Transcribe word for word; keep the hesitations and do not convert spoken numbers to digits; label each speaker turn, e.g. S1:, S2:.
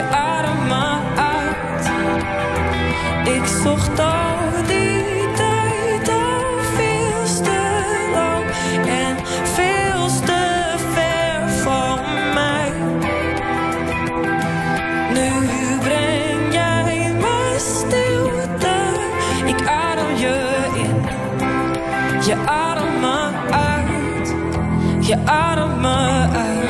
S1: je adem me uit. Ik zocht al die tijd al veel te lang en veel te ver van mij. Nu breng jij me stilte, ik adem je in. Je adem me uit, je adem me uit.